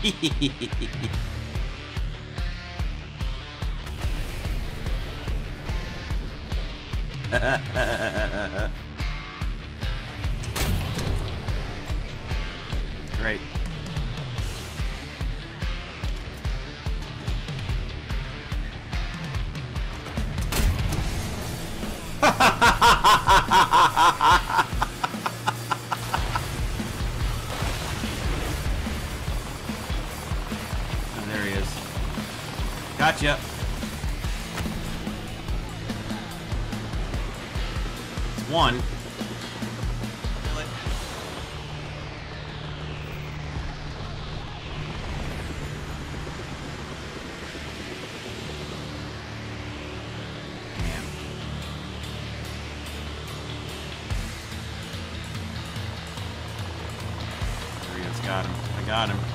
Great. Oh, there he is. Gotcha. It's one. Really? Man. There he is. Got him. I got him.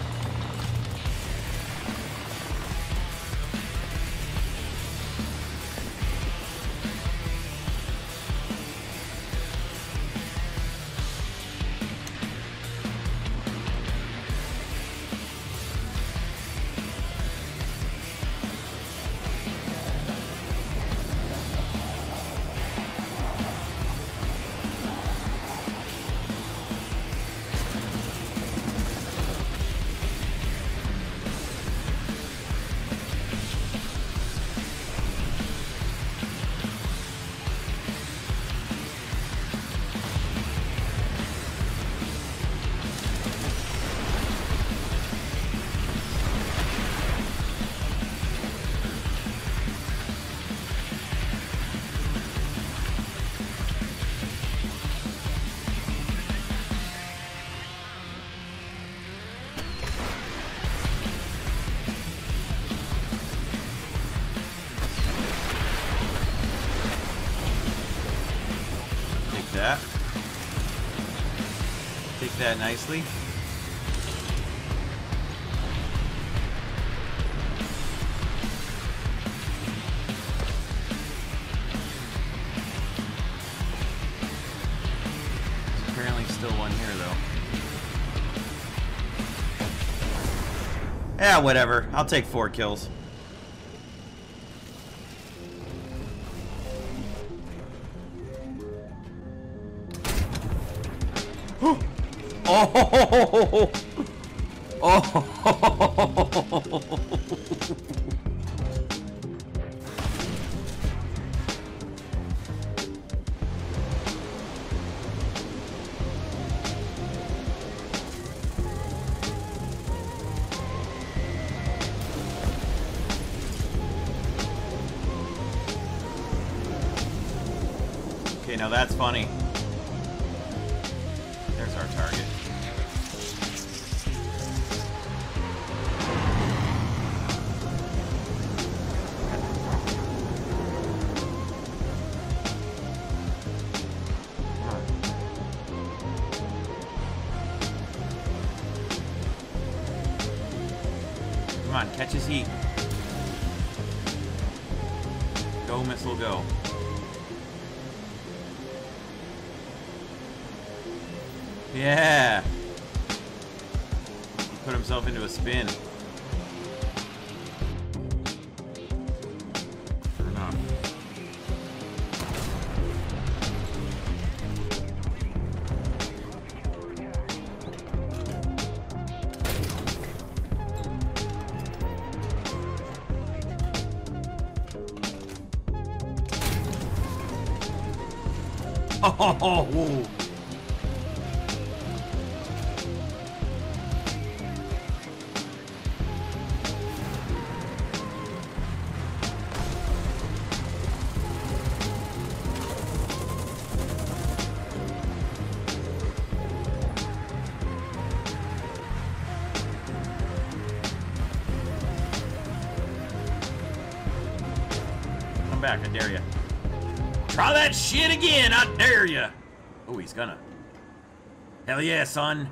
That. Take that nicely. There's apparently still one here, though. Yeah, whatever. I'll take 4 kills. Oh! Oh! Okay, now that's funny. There's our target. Come on, catch his heat. Go, missile, go. Yeah! He put himself into a spin. Or not. Oh, whoa. Come back, I dare ya. Try that shit again, I dare ya. Oh, he's gonna. Hell yeah, son.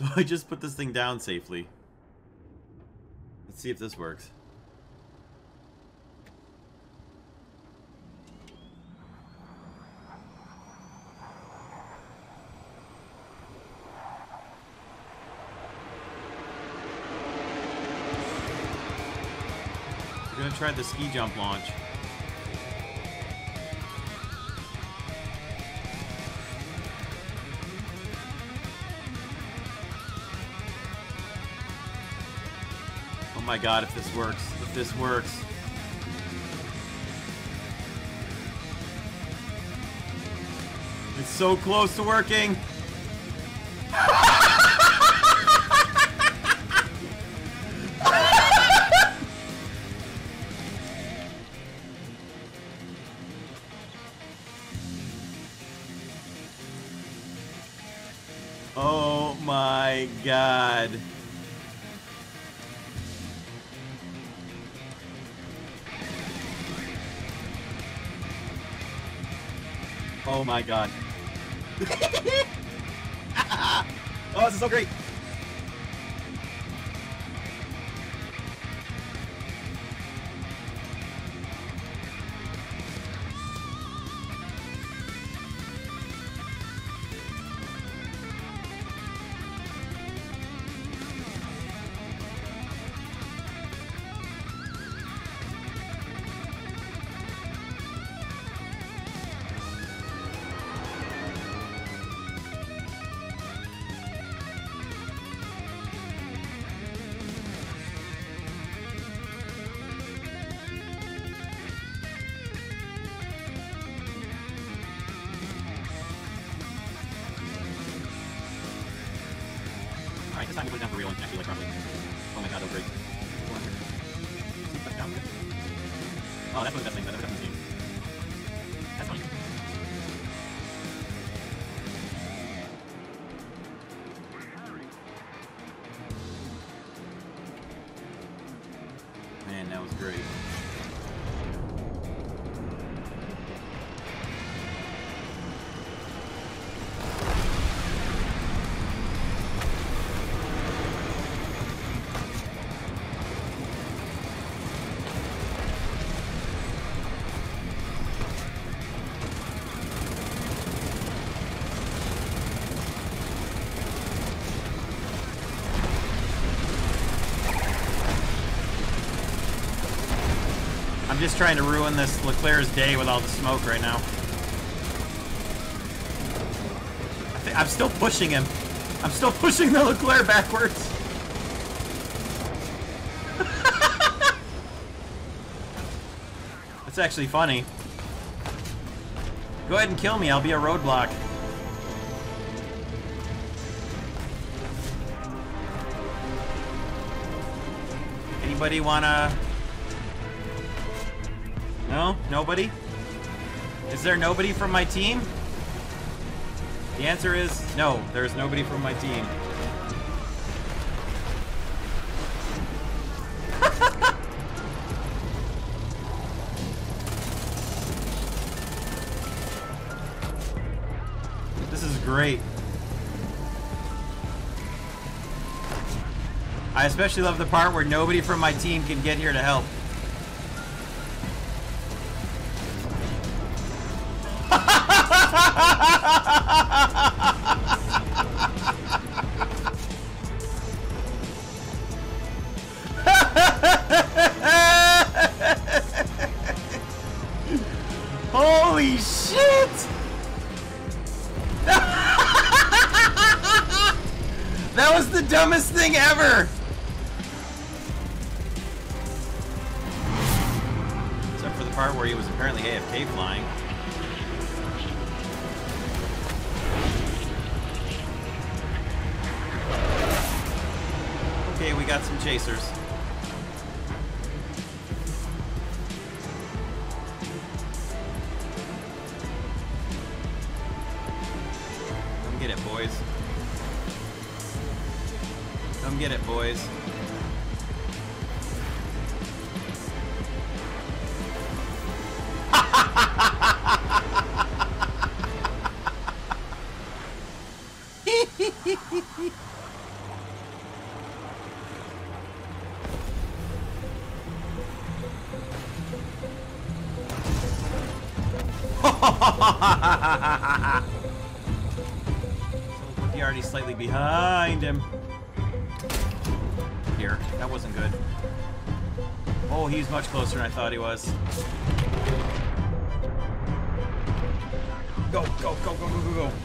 So I just put this thing down safely. Let's see if this works. We're gonna try the ski jump launch. Oh my god, if this works. If this works. It's so close to working. Oh my god. Oh my god. Oh, this is so great. Alright, this time we put it down for real and actually like properly. Oh my god, that was great. Oh, that's one of the best things I've ever done in this game. That's funny. Man, that was great. I'm just trying to ruin this Leclerc's day with all the smoke right now. I'm still pushing him. I'm still pushing the Leclerc backwards. That's actually funny. Go ahead and kill me. I'll be a roadblock. Anybody wanna... No? Nobody? Is there nobody from my team? The answer is no, there's nobody from my team. This is great. I especially love the part where nobody from my team can get here to help. Holy shit! That was the dumbest thing ever! Except for the part where he was apparently AFK flying. Okay, we got some chasers. Come get it, boys. Come get it, boys. He already slightly behind him. Here, that wasn't good. Oh, he's much closer than I thought he was. Go, go, go, go, go, go, go.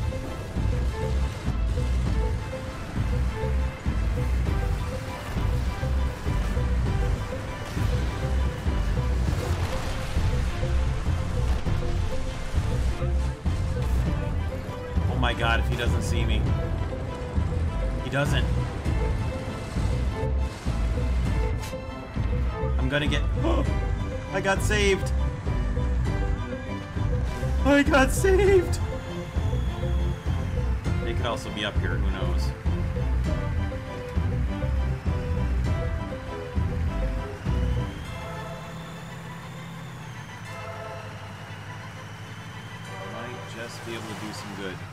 Oh my god, if he doesn't see me. He doesn't. I'm gonna get... I got saved! I got saved! They could also be up here, who knows? Might just be able to do some good.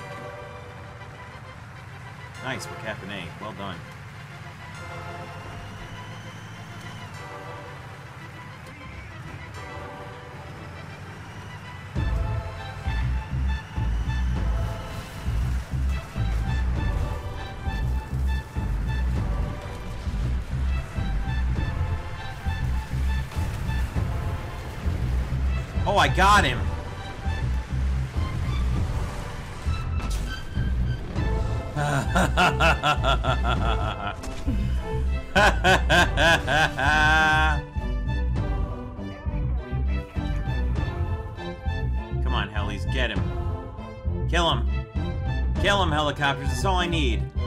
Nice, we're capping A. Well done. Oh, I got him! Come on, Hellies, get him. Kill him! Kill him, helicopters, that's all I need.